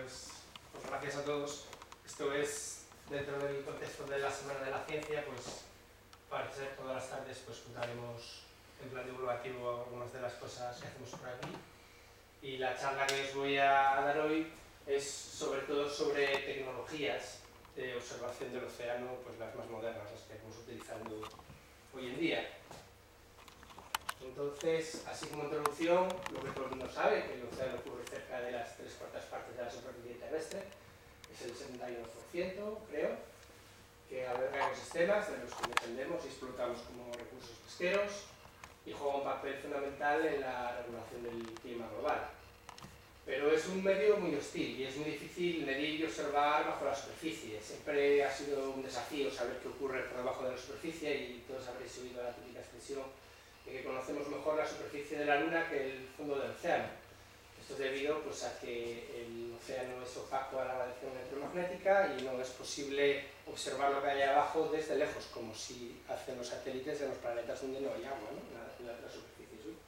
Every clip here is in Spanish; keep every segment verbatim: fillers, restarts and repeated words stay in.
pues, pues gracias a todos. Esto es dentro del contexto de la Semana de la Ciencia, pues parece ser todas las tardes pues contaremos en plan divulgativo algunas de las cosas que hacemos por aquí. Y la charla que os voy a dar hoy es sobre todo sobre tecnologías de observación del océano, pues las más modernas, las que estamos utilizando hoy en día. Entonces, así como introducción, lo que todo el mundo sabe, que el océano cubre cerca de las tres cuartas partes de la superficie terrestre, es el setenta y uno por ciento, creo, que alberga ecosistemas de los que dependemos y explotamos como recursos pesqueros y juega un papel fundamental en la regulación del clima global. Pero es un medio muy hostil y es muy difícil medir y observar bajo la superficie. Siempre ha sido un desafío saber qué ocurre por debajo de la superficie y todos habréis oído la típica expresión de que conocemos mejor la superficie de la Luna que el fondo del océano. Esto es debido pues, a que el océano es opaco a la radiación electromagnética y no es posible observar lo que hay abajo desde lejos, como si hacen los satélites de los planetas donde no hay agua, ¿no? en, la, en la otra superficie. ¿Sí?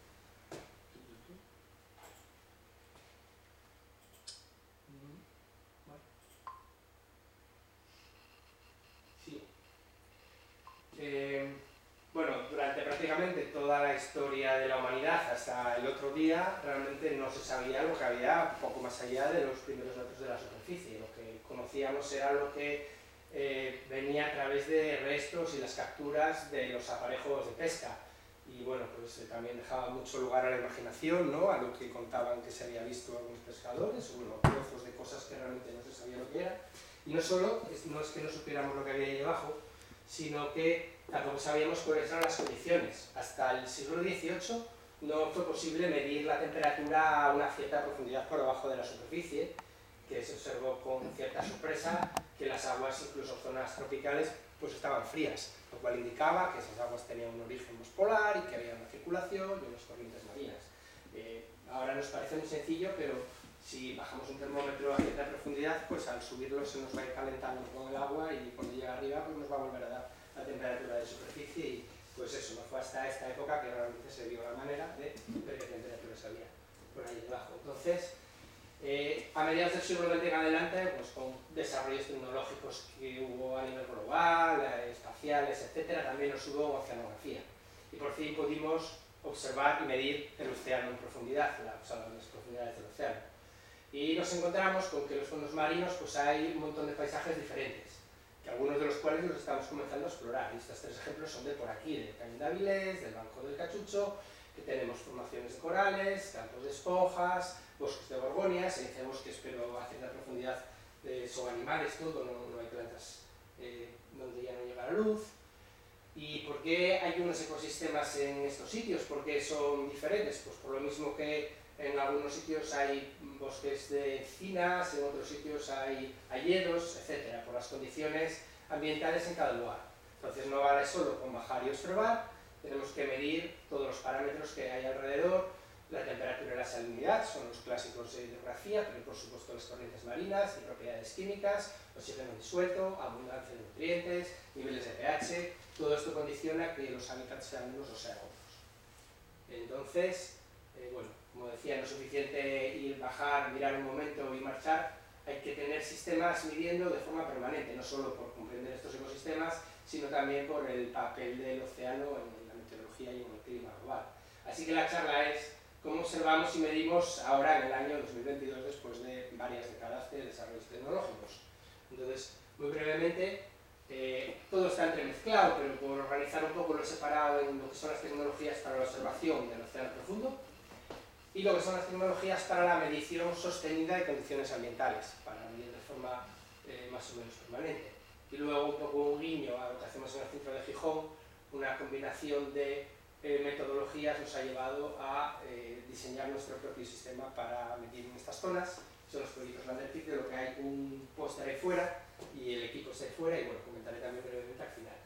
Sí. Eh, bueno, durante prácticamente toda la historia de la humanidad hasta el otro día realmente no se sabía lo que había poco más allá de los primeros metros de la superficie. Lo que conocíamos era lo que eh, venía a través de restos y las capturas de los aparejos de pesca. Y bueno, pues eh, también dejaba mucho lugar a la imaginación, ¿no? A lo que contaban que se había visto algunos pescadores, o bueno, trozos de cosas que realmente no se sabía lo que era. Y no solo, no es que no supiéramos lo que había ahí abajo, sino que tampoco sabíamos cuáles eran las condiciones. Hasta el siglo dieciocho no fue posible medir la temperatura a una cierta profundidad por debajo de la superficie, que se observó con cierta sorpresa que las aguas, incluso zonas tropicales, pues estaban frías, lo cual indicaba que esas aguas tenían un origen más polar y que había una circulación y unas corrientes marinas. Eh, ahora nos parece muy sencillo, pero si bajamos un termómetro a cierta profundidad, pues al subirlo se nos va a ir calentando con el agua y cuando llega arriba pues nos va a volver a dar la temperatura de superficie y pues eso, no fue hasta esta época que realmente se vio la manera de ver qué temperaturas había por ahí debajo. Entonces, eh, a mediados del siglo veinte en adelante, pues con desarrollos tecnológicos que hubo a nivel global, eh, espaciales, etcétera, también nos hubo oceanografía. Y por fin pudimos observar y medir el océano en profundidad, la, o sea, las profundidades del océano. Y nos encontramos con que en los fondos marinos pues hay un montón de paisajes diferentes, que algunos de los cuales los estamos comenzando a explorar. Y estos tres ejemplos son de por aquí, del Cañón de Avilés, del Banco del Cachucho, que tenemos formaciones de corales, campos de esponjas, bosques de gorgonias, se dice bosques pero a cierta profundidad eh, son animales, todo, no, no hay plantas eh, donde ya no llega la luz. ¿Y por qué hay unos ecosistemas en estos sitios? ¿Por qué son diferentes? Pues por lo mismo que en algunos sitios hay bosques de encinas, en otros sitios hay hayedos, etcétera, por las condiciones ambientales en cada lugar. Entonces no vale solo con bajar y observar, tenemos que medir todos los parámetros que hay alrededor, la temperatura y la salinidad, son los clásicos de hidrografía, pero por supuesto las corrientes marinas y propiedades químicas, oxígeno disuelto, abundancia de nutrientes, niveles de pH, todo esto condiciona que los hábitats sean unos o sean otros. Entonces, eh, bueno, como decía, no es suficiente ir, bajar, mirar un momento y marchar, hay que tener sistemas midiendo de forma permanente, no solo por comprender estos ecosistemas, sino también por el papel del océano en la meteorología y en el clima global. Así que la charla es cómo observamos y medimos ahora en el año dos mil veintidós, después de varias décadas de desarrollos tecnológicos. Entonces, muy brevemente, eh, todo está entremezclado, pero por organizar un poco lo he separado en lo que son las tecnologías para la observación del océano profundo y lo que son las tecnologías para la medición sostenida de condiciones ambientales, para medir de forma eh, más o menos permanente. Y luego un poco un guiño a lo que hacemos en el centro de Gijón, una combinación de eh, metodologías nos ha llevado a eh, diseñar nuestro propio sistema para medir en estas zonas. Son los proyectos Landerpic, de lo que hay un póster ahí fuera y el equipo está ahí fuera y bueno, comentaré también brevemente al final.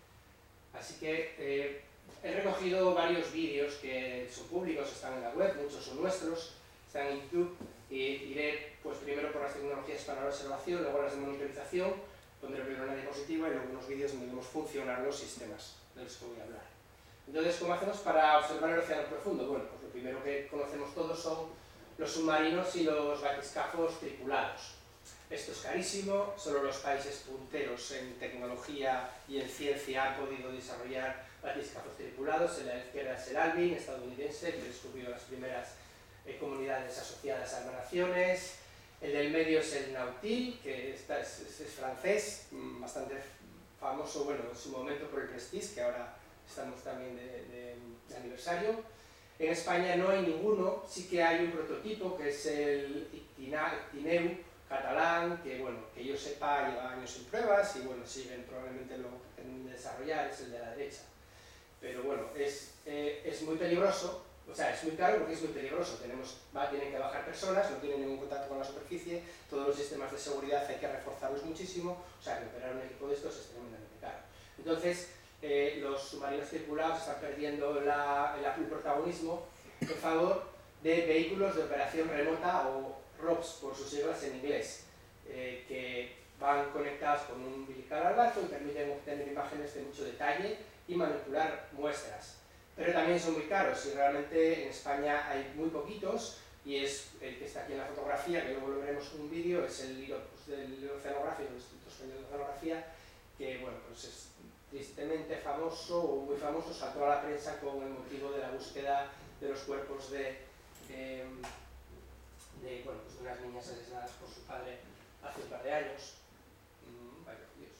Así que eh, he recogido varios vídeos que son públicos, están en la web, muchos son nuestros, están en YouTube y iré pues primero por las tecnologías para la observación, luego las de monitorización, pondré primero una diapositiva y luego unos vídeos donde vemos funcionar los sistemas de los que voy a hablar. Entonces, ¿cómo hacemos para observar el océano profundo? Bueno, pues lo primero que conocemos todos son los submarinos y los batiscafos tripulados. Esto es carísimo, solo los países punteros en tecnología y en ciencia han podido desarrollar batiscafos tripulados. En la izquierda es el Alvin, estadounidense, que descubrió las primeras eh, comunidades asociadas a naciones. El del medio es el Nautil, que está, es, es, es francés, bastante famoso, bueno, en su momento por el Prestige, que ahora estamos también de, de, de aniversario. En España no hay ninguno, sí que hay un prototipo que es el Ictineu catalán, que bueno, que yo sepa lleva años en pruebas y bueno, siguen probablemente lo que tienen de desarrollar, es el de la derecha. Pero bueno, es, eh, es muy peligroso, o sea, es muy caro porque es muy peligroso, tenemos, va, tienen que bajar personas, no tienen ningún contacto con la superficie, todos los sistemas de seguridad hay que reforzarlos muchísimo, o sea, que operar un equipo de estos es tremendamente caro. Entonces, eh, los submarinos tripulados están perdiendo la, el, el protagonismo en favor de vehículos de operación remota o R O Ps, por sus siglas en inglés, eh, que van conectados con un umbilical al barco y permiten obtener imágenes de mucho detalle y manipular muestras. Pero también son muy caros y realmente en España hay muy poquitos, y es el que está aquí en la fotografía, que luego lo veremos en un vídeo, es el pues, del oceanográfico, del Instituto Español de Oceanografía, que bueno, pues es tristemente famoso o muy famoso, saltó a la prensa con el motivo de la búsqueda de los cuerpos de, de, de, bueno, pues de unas niñas asesinadas por su padre hace un par de años. Mm, vaya, Dios.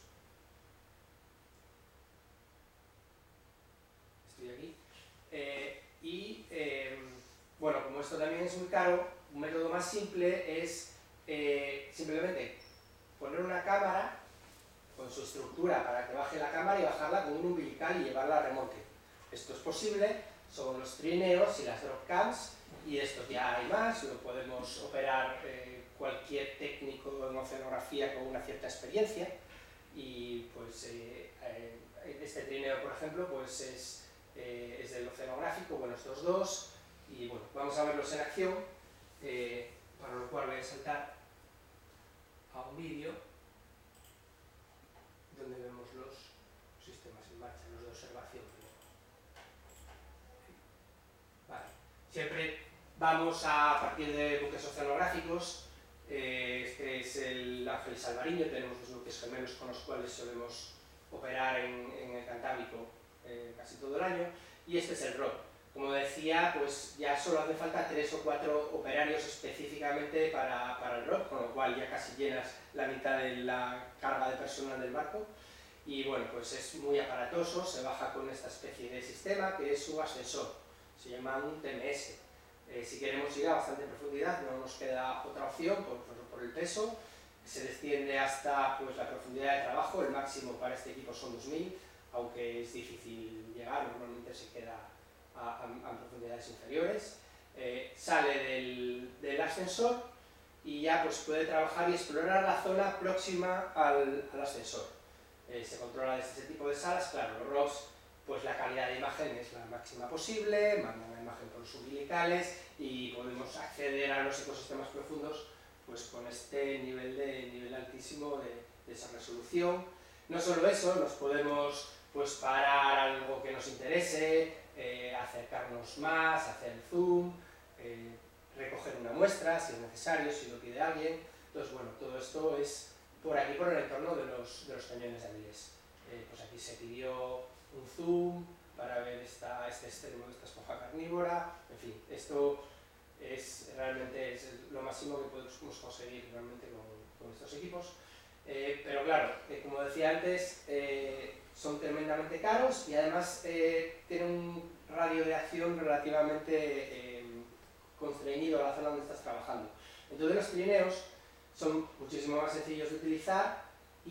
Estoy aquí. Eh, y eh, bueno, como esto también es muy caro, un método más simple es eh, simplemente poner una cámara con su estructura para que baje la cámara y bajarla con un umbilical y llevarla a remolque. Esto es posible, son los trineos y las dropcams, y estos ya hay más, lo podemos operar eh, cualquier técnico en oceanografía con una cierta experiencia, y pues eh, eh, este trineo, por ejemplo, pues es, eh, es del oceanográfico, bueno, estos dos, y bueno, vamos a verlos en acción, eh, para lo cual voy a saltar a un vídeo donde vemos los sistemas en marcha, los de observación. Vale. Siempre vamos a partir de buques oceanográficos. Eh, este es el Ángel Salvariño, tenemos dos buques gemelos con los cuales solemos operar en, en el Cantábrico eh, casi todo el año, y este es el R O P. Como decía, pues ya solo hace falta tres o cuatro operarios específicamente para, para el R O P, con lo cual ya casi llenas la mitad de la carga de personal del barco. Y bueno, pues es muy aparatoso, se baja con esta especie de sistema que es un ascensor, se llama un T M S. Eh, si queremos ir a bastante profundidad no nos queda otra opción por, por, por el peso, se desciende hasta pues, la profundidad de trabajo, el máximo para este equipo son dos mil, aunque es difícil llegar, normalmente se queda a, a, a profundidades inferiores. Eh, sale del, del ascensor y ya pues, puede trabajar y explorar la zona próxima al, al ascensor. Eh, se controla desde ese tipo de salas, claro, los R O Ps, pues la calidad de imagen es la máxima posible, mandan la imagen por los umbilicales y podemos acceder a los ecosistemas profundos pues con este nivel, de, nivel altísimo de, de esa resolución. No solo eso, nos podemos pues, parar algo que nos interese, eh, acercarnos más, hacer zoom, eh, recoger una muestra si es necesario, si lo pide alguien. Entonces, bueno, todo esto es por aquí, por el entorno de los, de los cañones de Avilés. Eh, pues aquí se pidió un zoom para ver esta, este extremo de esta esponja carnívora, en fin, esto es realmente es lo máximo que podemos conseguir realmente con, con estos equipos. Eh, pero claro, eh, como decía antes, eh, son tremendamente caros y además eh, tienen un radio de acción relativamente eh, constreñido a la zona donde estás trabajando. Entonces los trineos son muchísimo más sencillos de utilizar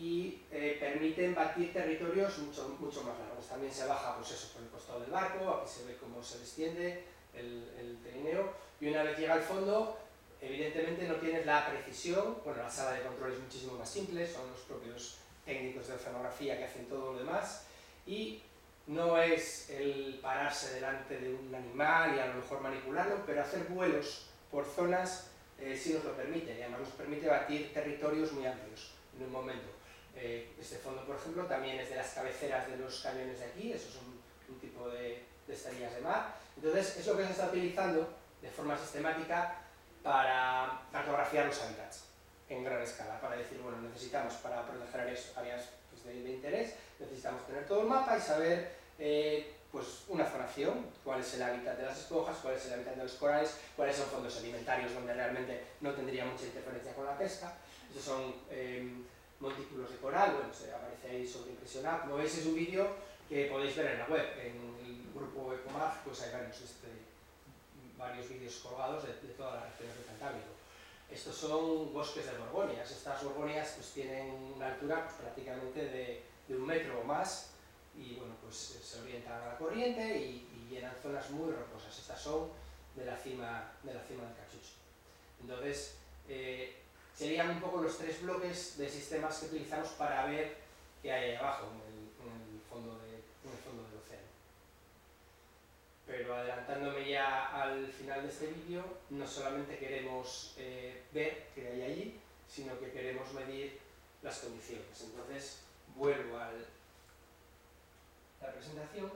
y eh, permiten batir territorios mucho, mucho más largos. También se baja pues eso, por el costado del barco, aquí se ve cómo se desciende el, el trineo, y una vez llega al fondo, evidentemente no tienes la precisión, bueno, la sala de control es muchísimo más simple, son los propios técnicos de oceanografía que hacen todo lo demás, y no es el pararse delante de un animal y a lo mejor manipularlo, pero hacer vuelos por zonas eh, sí nos lo permite, y además nos permite batir territorios muy amplios en un momento. Eh, este fondo, por ejemplo, también es de las cabeceras de los cañones de aquí, eso es un, un tipo de, de estrellas de mar. Entonces, es lo que se está utilizando de forma sistemática para cartografiar los hábitats en gran escala, para decir, bueno, necesitamos para proteger áreas, áreas pues, de, de interés, necesitamos tener todo el mapa y saber eh, pues, una zonación, cuál es el hábitat de las esponjas, cuál es el hábitat de los corales, cuáles son fondos alimentarios donde realmente no tendría mucha interferencia con la pesca. Estos son eh, montículos de coral, bueno, se aparece ahí sobreimpresionado. Como veis es un vídeo que podéis ver en la web, en el grupo Ecomag, pues hay varios, este, varios vídeos colgados de, de todas las regiones del Cantábrico. Estos son bosques de gorgonias. Estas gorgonias pues, tienen una altura pues, prácticamente de, de un metro o más y bueno, pues, se orientan a la corriente y, y llenan zonas muy rocosas. Estas son de la cima, de la cima del Cachucho. Entonces, eh, serían un poco los tres bloques de sistemas que utilizamos para ver qué hay ahí abajo, en el, en el, fondo, de, en el fondo del océano. Pero adelantándome ya al final de este vídeo, no solamente queremos eh, ver qué hay allí, sino que queremos medir las condiciones. Entonces, vuelvo a la presentación.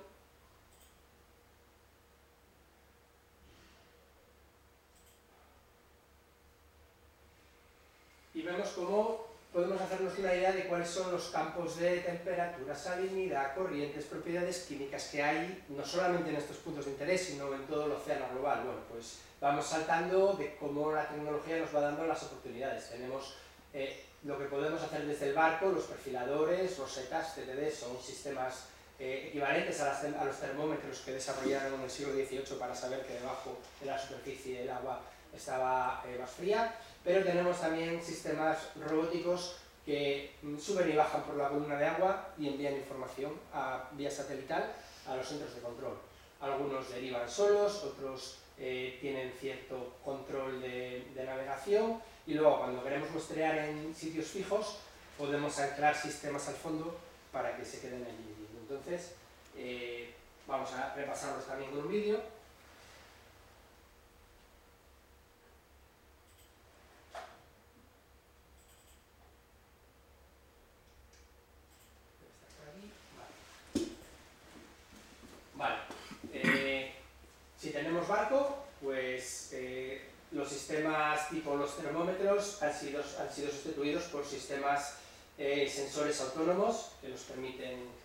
Y vemos cómo podemos hacernos una idea de cuáles son los campos de temperatura, salinidad, corrientes, propiedades químicas que hay, no solamente en estos puntos de interés, sino en todo el océano global. Bueno, pues vamos saltando de cómo la tecnología nos va dando las oportunidades. Tenemos eh, lo que podemos hacer desde el barco, los perfiladores, rosetas, C T D, son sistemas eh, equivalentes a, las, a los termómetros que desarrollaron en el siglo dieciocho para saber que debajo de la superficie el agua estaba eh, más fría. Pero tenemos también sistemas robóticos que suben y bajan por la columna de agua y envían información a vía satelital a los centros de control. Algunos derivan solos, otros eh, tienen cierto control de, de navegación y luego cuando queremos muestrear en sitios fijos podemos anclar sistemas al fondo para que se queden allí. Entonces, eh, vamos a repasarlos también con un vídeo. Vale, eh, si tenemos barco, pues eh, los sistemas tipo los termómetros han sido, han sido sustituidos por sistemas eh, sensores autónomos que nos permiten...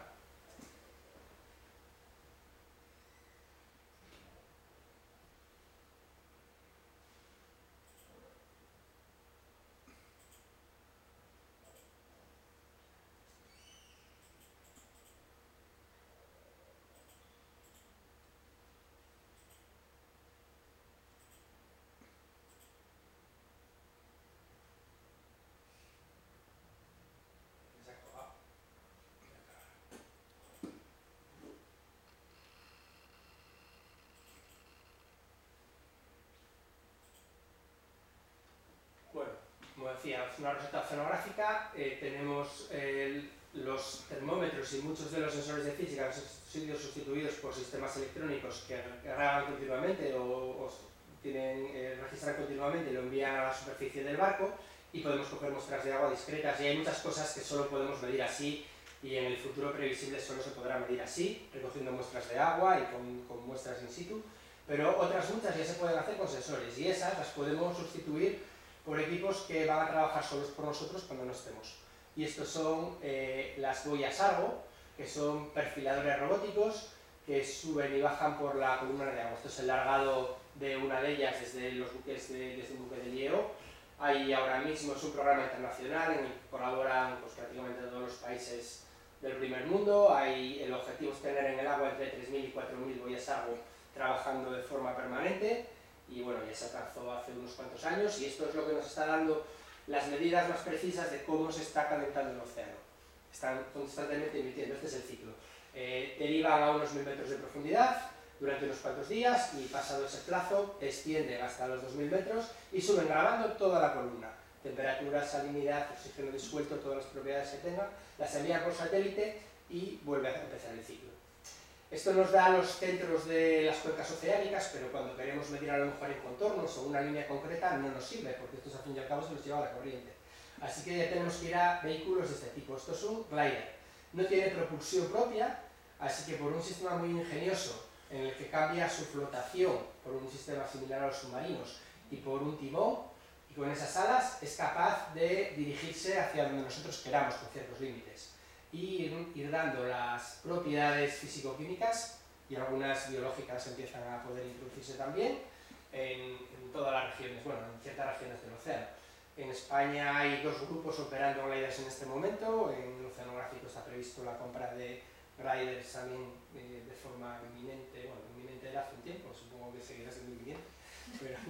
Como decía, es una roseta oceanográfica, eh, tenemos eh, los termómetros y muchos de los sensores de física han sido sustituidos por sistemas electrónicos que graban continuamente o, o tienen, eh, registran continuamente y lo envían a la superficie del barco y podemos coger muestras de agua discretas y hay muchas cosas que solo podemos medir así y en el futuro previsible solo se podrá medir así, recogiendo muestras de agua y con, con muestras in situ, pero otras muchas ya se pueden hacer con sensores y esas las podemos sustituir por equipos que van a trabajar solos por nosotros cuando no estemos. Y estos son eh, las boyas Argo, que son perfiladores robóticos que suben y bajan por la columna de agua. Esto es el largado de una de ellas desde, los buques de, desde un buque de L I E O. Hay ahora mismo, es un programa internacional en el que colaboran pues, prácticamente todos los países del primer mundo. Hay, el objetivo es tener en el agua entre tres mil y cuatro mil boyas Argo trabajando de forma permanente. Y bueno, ya se alcanzó hace unos cuantos años y esto es lo que nos está dando las medidas más precisas de cómo se está calentando el océano. Están constantemente emitiendo, este es el ciclo. Eh, derivan a unos mil metros de profundidad durante unos cuantos días y pasado ese plazo extienden hasta los dos mil metros y suben grabando toda la columna. Temperatura, salinidad, oxígeno disuelto, todas las propiedades que tengan, las envían por satélite y vuelve a empezar el ciclo. Esto nos da los centros de las cuencas oceánicas, pero cuando queremos medir a lo mejor en contornos o una línea concreta no nos sirve, porque estos al fin y al cabo se los lleva la corriente. Así que ya tenemos que ir a vehículos de este tipo. Esto es un glider. No tiene propulsión propia, así que por un sistema muy ingenioso en el que cambia su flotación por un sistema similar a los submarinos y por un timón, y con esas alas es capaz de dirigirse hacia donde nosotros queramos con ciertos límites y ir, ir dando las propiedades físico-químicas, y algunas biológicas empiezan a poder introducirse también en, en todas las regiones, bueno, en ciertas regiones del océano. En España hay dos grupos operando gliders en este momento. En el oceanográfico está previsto la compra de gliders también eh, de forma inminente, bueno, inminente era hace un tiempo, supongo que seguirá siendo inminente, pero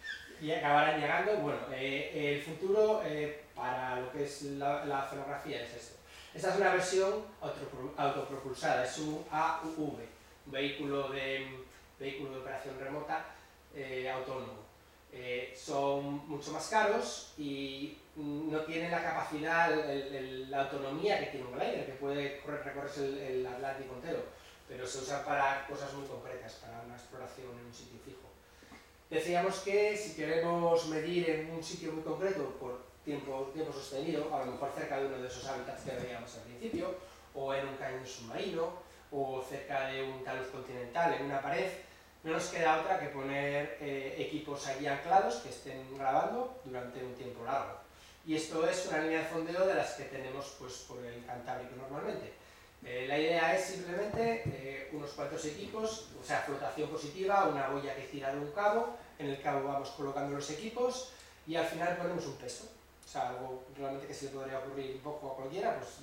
y acabarán llegando. Bueno, eh, el futuro eh, para lo que es la, la oceanografía es esto. Esta es una versión autopropulsada, es un A U V, un vehículo de, vehículo de operación remota eh, autónomo. Eh, son mucho más caros y no tienen la capacidad, el, el, la autonomía que tiene un glider, que puede recorrerse el, el Atlántico entero, pero se usa para cosas muy concretas, para una exploración en un sitio fijo. Decíamos que si queremos medir en un sitio muy concreto por tiempo, tiempo sostenido, a lo mejor cerca de uno de esos hábitats que veíamos al principio, o en un cañón submarino, o cerca de un talud continental, en una pared, no nos queda otra que poner eh, equipos allí anclados que estén grabando durante un tiempo largo. Y esto es una línea de fondeo de las que tenemos pues, por el Cantábrico normalmente. Eh, la idea es simplemente eh, unos cuantos equipos, o sea, flotación positiva, una boya que tira de un cabo, en el cabo vamos colocando los equipos y al final ponemos un peso. O sea, algo realmente que se le podría ocurrir un poco a cualquiera, pues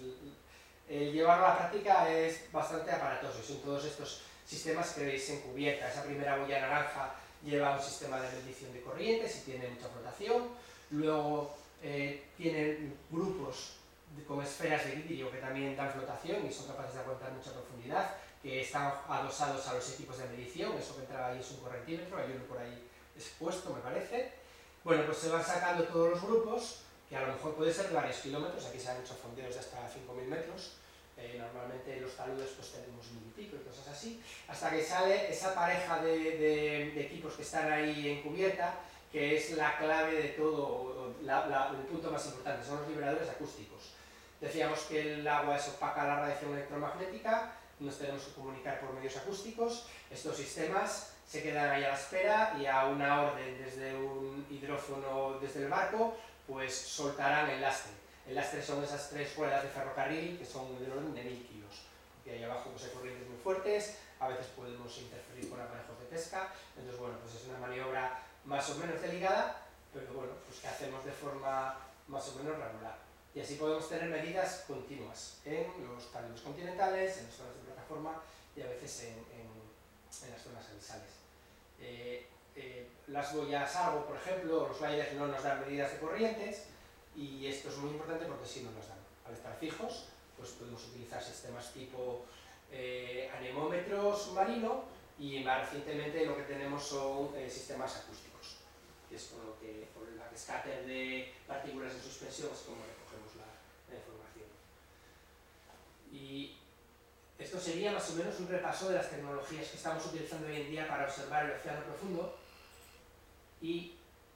eh, llevarlo a la práctica es bastante aparatoso. Y son todos estos sistemas que veis en cubierta. Esa primera boya naranja lleva un sistema de medición de corrientes y tiene mucha flotación. Luego eh, tienen grupos de, con esferas de vidrio que también dan flotación y son capaces de aguantar mucha profundidad, que están adosados a los equipos de medición. Eso que entraba ahí es un correntímetro, hay uno por ahí expuesto, me parece. Bueno, pues se van sacando todos los grupos, que a lo mejor puede ser de varios kilómetros. Aquí se han hecho fondeos de hasta cinco mil metros. Eh, normalmente los taludes pues tenemos mil y pico y cosas así, hasta que sale esa pareja de, de, de equipos que están ahí en cubierta, que es la clave de todo, la, la, el punto más importante, son los liberadores acústicos. Decíamos que el agua es opaca a la radiación electromagnética, nos tenemos que comunicar por medios acústicos. Estos sistemas se quedan ahí a la espera y a una orden desde un hidrófono desde el barco, pues soltarán el lastre. El lastre son esas tres ruedas de ferrocarril que son del orden de mil kilos. Porque ahí abajo pues, hay corrientes muy fuertes, a veces podemos interferir con aparejos de pesca. Entonces, bueno, pues es una maniobra más o menos delicada, pero bueno, pues que hacemos de forma más o menos regular. Y así podemos tener medidas continuas en los taludes continentales, en las zonas de plataforma y a veces en, en, en las zonas abisales. Eh, eh, las boyas Argo, por ejemplo, los gliders no nos dan medidas de corrientes, y esto es muy importante porque sí nos las dan. Al estar fijos, pues podemos utilizar sistemas tipo eh, anemómetro submarino, y más recientemente lo que tenemos son eh, sistemas acústicos, que es con lo que, por la escáter de partículas de suspensión es como recogemos la, la información. Y esto sería más o menos un repaso de las tecnologías que estamos utilizando hoy en día para observar el océano profundo. Y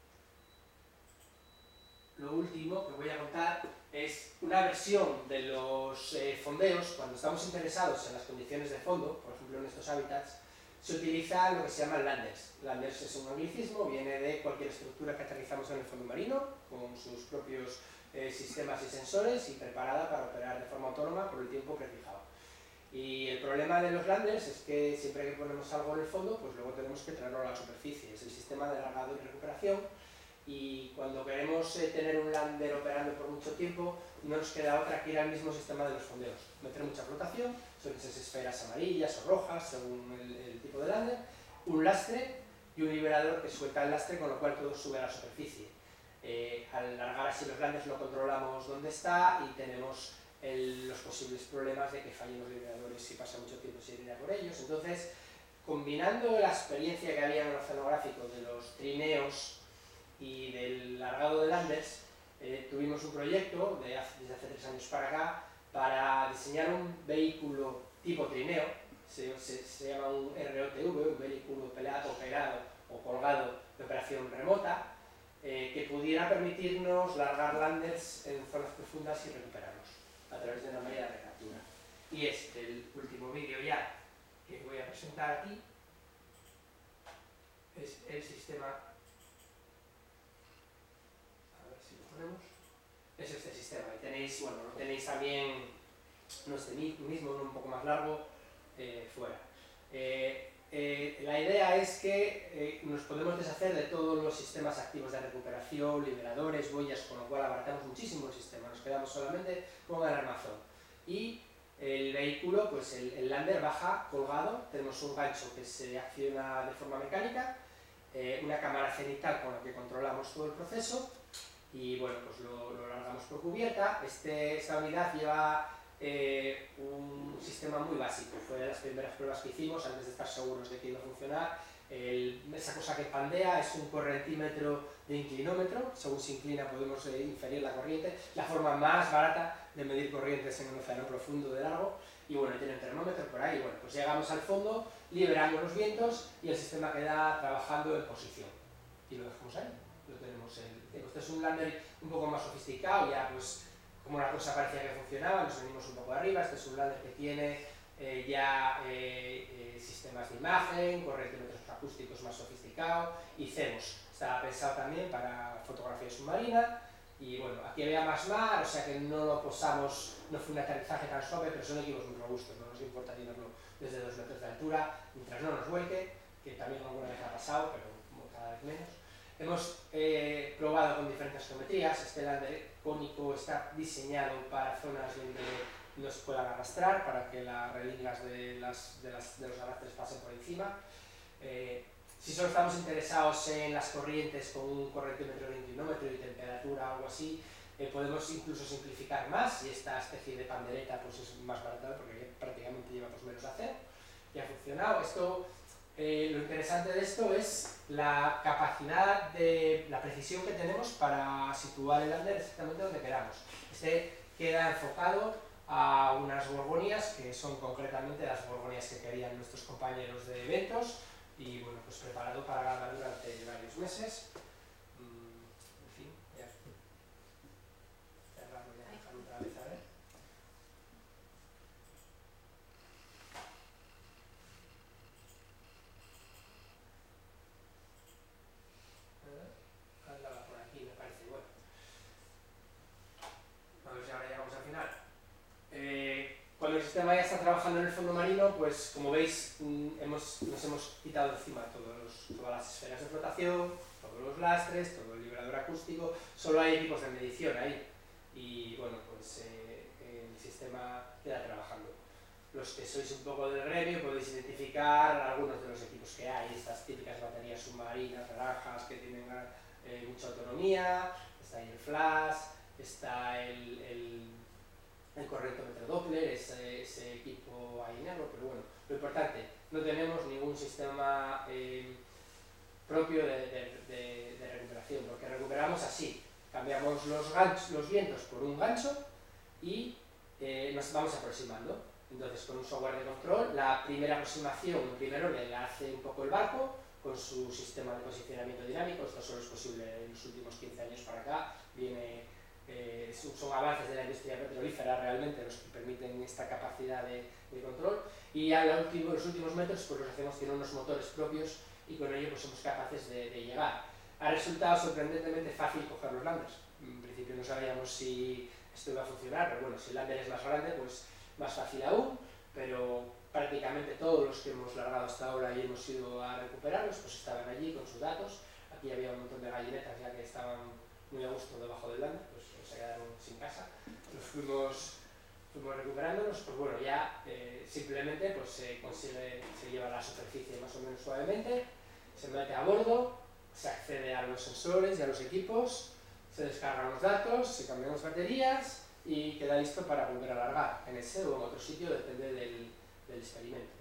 lo último que voy a contar es una versión de los eh, fondeos. Cuando estamos interesados en las condiciones de fondo, por ejemplo en estos hábitats, se utiliza lo que se llama landers. Landers es un anglicismo, viene de cualquier estructura que aterrizamos en el fondo marino, con sus propios eh, sistemas y sensores, y preparada para operar de forma autónoma por el tiempo prefijado. Y el problema de los landers es que siempre que ponemos algo en el fondo, pues luego tenemos que traerlo a la superficie. Es el sistema de largado y recuperación, y cuando queremos eh, tener un lander operando por mucho tiempo, no nos queda otra que ir al mismo sistema de los fondeos. Meter mucha flotación, son esas esferas amarillas o rojas, según el, el tipo de lander, un lastre y un liberador que suelta el lastre, con lo cual todo sube a la superficie. Eh, al largar así los landers no controlamos dónde está y tenemos el, los posibles problemas de que fallen los liberadores si pasa mucho tiempo sin ir a por ellos. Entonces, combinando la experiencia que había en el oceanográfico de los trineos y del largado de landers, eh, tuvimos un proyecto de hace, desde hace tres años para acá para diseñar un vehículo tipo trineo, se, se, se llama un R O T V, un vehículo operado, operado o colgado de operación remota, eh, que pudiera permitirnos largar landers en zonas profundas y recuperarlos a través de una medida de captura. Y es el último vídeo ya que voy a presentar aquí, es el sistema ponemos, es este sistema. Y tenéis, bueno, lo tenéis también, no este mismo, uno un poco más largo, eh, fuera. Eh, eh, la idea es que eh, nos podemos deshacer de todos los sistemas activos de recuperación, liberadores, boyas, con lo cual abarcamos muchísimo el sistema, nos quedamos solamente con el armazón. Y el vehículo, pues el, el lander baja colgado, tenemos un gancho que se acciona de forma mecánica, eh, una cámara cenital con la que controlamos todo el proceso y bueno, pues lo, lo largamos por cubierta. Este, esta unidad lleva eh, un sistema muy básico, fue de las primeras pruebas que hicimos antes de estar seguros de que iba a funcionar. El, esa cosa que pandea es un correntímetro de inclinómetro, según se inclina podemos eh, inferir la corriente, la forma más barata de medir corrientes en un océano profundo de largo. Y bueno, tiene el termómetro por ahí, bueno, pues llegamos al fondo, liberamos los vientos y el sistema queda trabajando en posición. Y lo dejamos ahí, lo tenemos en... Este es un lander un poco más sofisticado, ya pues como una cosa parecía que funcionaba, nos venimos un poco arriba. Este es un lander que tiene eh, ya eh, eh, sistemas de imagen, correntímetros acústicos más sofisticados y CEMOS. Estaba pensado también para fotografía submarina. Y bueno, aquí había más mar, o sea que no lo posamos, no fue un aterrizaje tan suave, pero son equipos muy robustos, no nos importa tenerlo desde dos metros de altura, mientras no nos vuelque, que también alguna vez ha pasado, pero cada vez menos. Hemos eh, probado con diferentes geometrías. Este lander cónico está diseñado para zonas donde no se puedan arrastrar, para que las relingas de, las, de, las, de los arrastres pasen por encima. Eh, Si solo estamos interesados en las corrientes con un correntímetro de inclinómetro y temperatura o algo así, eh, podemos incluso simplificar más y esta especie de pandereta pues es más barata porque prácticamente lleva pues, menos acero y ha funcionado. Esto, eh, lo interesante de esto es la capacidad de la precisión que tenemos para situar el lander exactamente donde queramos. Este queda enfocado a unas gorgonias que son concretamente las gorgonias que querían nuestros compañeros de eventos. Y bueno, pues preparado para grabar durante varios meses. Mm, en fin, ya. Cerrarlo y dejarlo otra vez, a ver. Andaba por aquí, me parece. Bueno. A ver si ahora llegamos al final. Eh, Cuando el sistema ya está trabajando en el fondo marino, pues como veis hemos, nos hemos quitado encima todos los, todas las esferas de flotación, todos los lastres, todo el liberador acústico, solo hay equipos de medición ahí y bueno, pues eh, el sistema queda trabajando. Los que sois un poco del gremio podéis identificar algunos de los equipos que hay, estas típicas baterías submarinas, naranjas, que tienen eh, mucha autonomía, está ahí el flash, está el, el el correntómetro Doppler, ese, ese equipo ahí negro, pero bueno, lo importante, no tenemos ningún sistema eh, propio de, de, de, de recuperación, porque recuperamos así, cambiamos los, ganchos, los vientos por un gancho y eh, nos vamos aproximando. Entonces, con un software de control, la primera aproximación, en primer orden, la hace un poco el barco, con su sistema de posicionamiento dinámico. Esto solo es posible en los últimos quince años para acá, viene... Eh, son avances de la industria petrolífera realmente los que permiten esta capacidad de, de control y a los últimos, los últimos metros pues los hacemos tienen unos motores propios y con ello pues somos capaces de, de llegar. Ha resultado sorprendentemente fácil coger los landers. En principio no sabíamos si esto iba a funcionar, pero bueno, si el lander es más grande pues más fácil aún, pero prácticamente todos los que hemos largado hasta ahora y hemos ido a recuperarlos pues estaban allí con sus datos. Aquí había un montón de gallinetas ya que estaban muy a gusto debajo del lander, pues se quedaron sin casa, los fuimos, fuimos recuperándonos, pues bueno, ya eh, simplemente pues, se consigue, se lleva a la superficie más o menos suavemente, se mete a bordo, se accede a los sensores y a los equipos, se descargan los datos, se cambian las baterías y queda listo para volver a largar en ese o en otro sitio, depende del, del experimento.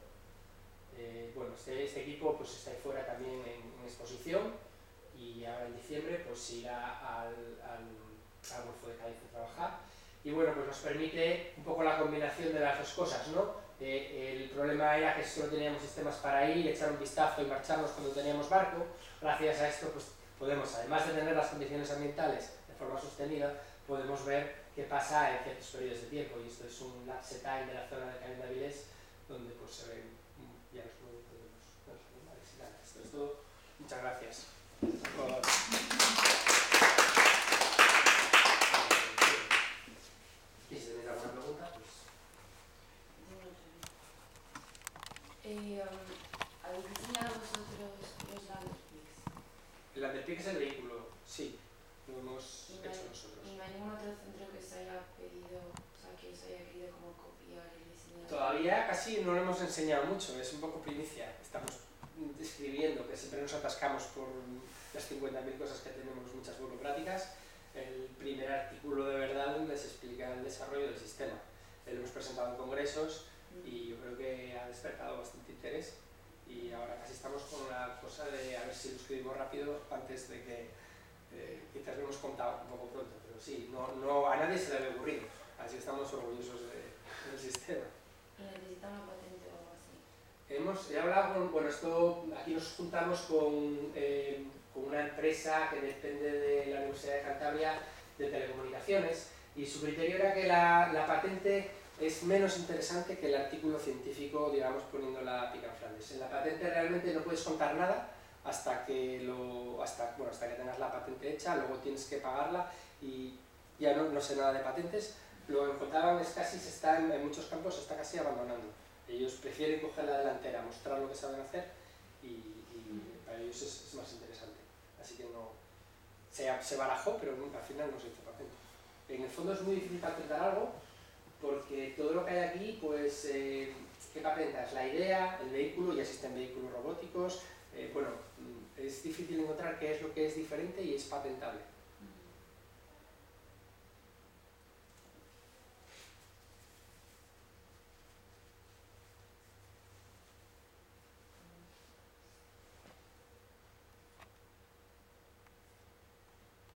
Eh, bueno, este, este equipo pues, está ahí fuera también en, en exposición y ahora en diciembre pues irá al, al, al Golfo de Cádiz a trabajar y bueno, pues nos permite un poco la combinación de las dos cosas, ¿no? Eh, el problema era que solo teníamos sistemas para ir, echar un vistazo y marcharnos cuando teníamos barco. Gracias a esto pues podemos, además de tener las condiciones ambientales de forma sostenida, podemos ver qué pasa en ciertos periodos de tiempo y esto es un lapse time de la zona de Canet d'Avilés donde pues se ven ya los productos de los, de los animales y nada. Esto es todo. Muchas gracias. Por ¿Habéis diseñado vosotros los Landerpix? El Landerpix es el vehículo, sí, lo hemos ¿Y no hecho hay, nosotros. ¿Y no hay ningún otro centro que os haya pedido, o sea, que os haya querido como copiar el diseño? Todavía casi no lo hemos enseñado mucho, es un poco primicia. Estamos escribiendo, que siempre nos atascamos por las cincuenta mil cosas que tenemos, muchas burocráticas. El primer artículo de verdad donde se explica el desarrollo del sistema. Lo hemos presentado en congresos y yo creo que ha despertado bastante interés. Y ahora casi estamos con una cosa de a ver si lo escribimos rápido antes de que eh, quizás lo hemos contado un poco pronto, pero sí, no, no, a nadie se le había ocurrido, así estamos orgullosos de, del sistema. ¿Y necesita una patente o algo así? Hemos he hablado con, bueno, esto, aquí nos juntamos con, eh, con una empresa que depende de la Universidad de Cantabria de telecomunicaciones y su criterio era que la, la patente es menos interesante que el artículo científico, digamos, poniendo la pica en Flandes. En la patente realmente no puedes contar nada hasta que, lo, hasta, bueno, hasta que tengas la patente hecha, luego tienes que pagarla y ya no, no sé nada de patentes. Lo que contaban es casi se está en, en muchos campos se está casi abandonando. Ellos prefieren coger la delantera, mostrar lo que saben hacer y, y para ellos es, es más interesante. Así que no se, se barajó, pero al final no se hizo patente. En el fondo es muy difícil patentar algo porque todo lo que hay aquí, pues, eh, ¿qué patentas? La idea, el vehículo, ya existen vehículos robóticos, eh, bueno, es difícil encontrar qué es lo que es diferente y es patentable.